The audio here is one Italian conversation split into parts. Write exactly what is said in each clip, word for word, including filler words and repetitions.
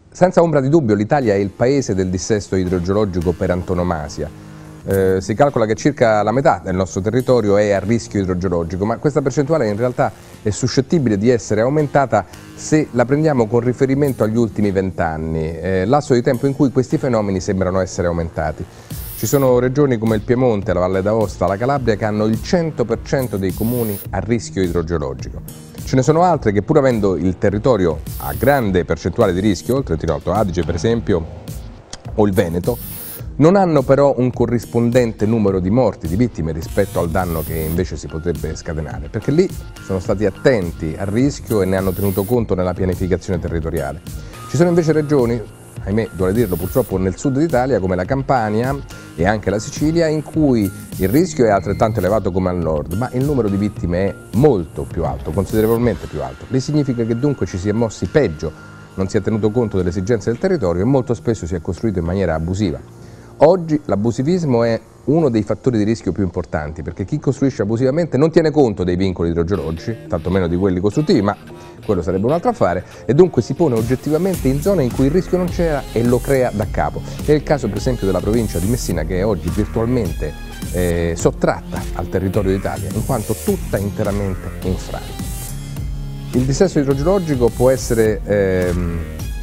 Senza ombra di dubbio l'Italia è il paese del dissesto idrogeologico per antonomasia. Eh, si calcola che circa la metà del nostro territorio è a rischio idrogeologico, ma questa percentuale in realtà è suscettibile di essere aumentata se la prendiamo con riferimento agli ultimi vent'anni, eh, lasso di tempo in cui questi fenomeni sembrano essere aumentati. Ci sono regioni come il Piemonte, la Valle d'Aosta, la Calabria che hanno il cento per cento dei comuni a rischio idrogeologico. Ce ne sono altre che, pur avendo il territorio a grande percentuale di rischio, il Trentino Alto Adige per esempio, o il Veneto, non hanno però un corrispondente numero di morti, di vittime rispetto al danno che invece si potrebbe scatenare, perché lì sono stati attenti al rischio e ne hanno tenuto conto nella pianificazione territoriale. Ci sono invece regioni, ahimè, duole dirlo purtroppo, nel sud d'Italia come la Campania e anche la Sicilia, in cui il rischio è altrettanto elevato come al nord, ma il numero di vittime è molto più alto, considerevolmente più alto. Lì significa che dunque ci si è mossi peggio, non si è tenuto conto delle esigenze del territorio e molto spesso si è costruito in maniera abusiva. Oggi l'abusivismo è uno dei fattori di rischio più importanti, perché chi costruisce abusivamente non tiene conto dei vincoli idrogeologici, tantomeno di quelli costruttivi, ma quello sarebbe un altro affare, e dunque si pone oggettivamente in zone in cui il rischio non c'era e lo crea da capo. È il caso per esempio della provincia di Messina, che è oggi virtualmente eh, sottratta al territorio d'Italia, in quanto tutta interamente in frane. Il dissesto idrogeologico può essere ehm,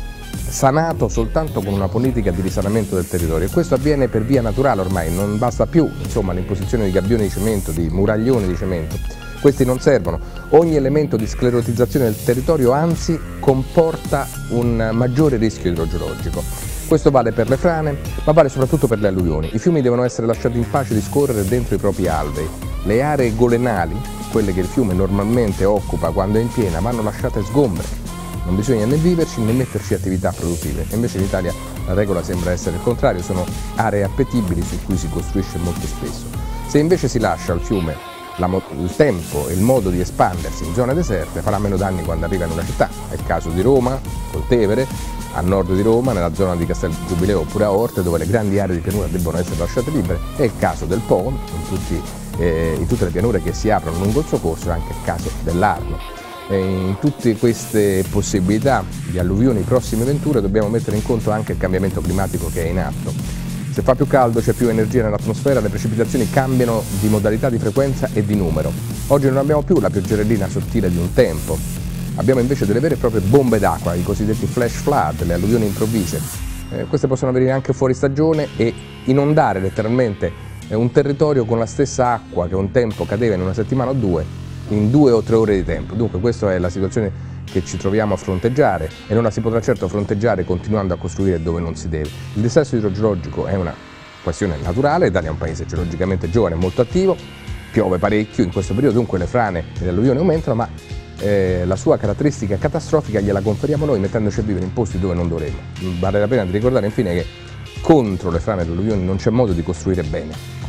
sanato soltanto con una politica di risanamento del territorio, e questo avviene per via naturale ormai, non basta più insomma, l'imposizione di gabbioni di cemento, di muraglioni di cemento. Questi non servono, ogni elemento di sclerotizzazione del territorio anzi comporta un maggiore rischio idrogeologico. Questo vale per le frane, ma vale soprattutto per le alluvioni. I fiumi devono essere lasciati in pace di scorrere dentro i propri alvei. Le aree golenali, quelle che il fiume normalmente occupa quando è in piena, vanno lasciate sgombre. Non bisogna né viverci né metterci attività produttive. Invece in Italia la regola sembra essere il contrario, sono aree appetibili su cui si costruisce molto spesso. Se invece si lascia al fiume La, il tempo e il modo di espandersi in zone deserte, farà meno danni quando arriva in una città. È il caso di Roma, col Tevere, a nord di Roma, nella zona di Castel Giubileo oppure a Orte, dove le grandi aree di pianura debbono essere lasciate libere. È il caso del Po, in, tutti, eh, in tutte le pianure che si aprono lungo il suo corso, è anche il caso dell'Arno. E in tutte queste possibilità di alluvioni prossime venture dobbiamo mettere in conto anche il cambiamento climatico che è in atto. Se fa più caldo, c'è più energia nell'atmosfera, le precipitazioni cambiano di modalità, di frequenza e di numero. Oggi non abbiamo più la pioggerellina sottile di un tempo, abbiamo invece delle vere e proprie bombe d'acqua, i cosiddetti flash flood, le alluvioni improvvise. Eh, queste possono avvenire anche fuori stagione e inondare letteralmente eh, un territorio con la stessa acqua che un tempo cadeva in una settimana o due, in due o tre ore di tempo. Dunque questa è la situazione che ci troviamo a fronteggiare, e non la si potrà certo fronteggiare continuando a costruire dove non si deve. Il dissesto idrogeologico è una questione naturale, l'Italia è un paese geologicamente giovane e molto attivo, piove parecchio in questo periodo, dunque le frane e le alluvioni aumentano, ma eh, la sua caratteristica catastrofica gliela conferiamo noi mettendoci a vivere in posti dove non dovremmo. Vale la pena di ricordare infine che contro le frane e le alluvioni non c'è modo di costruire bene.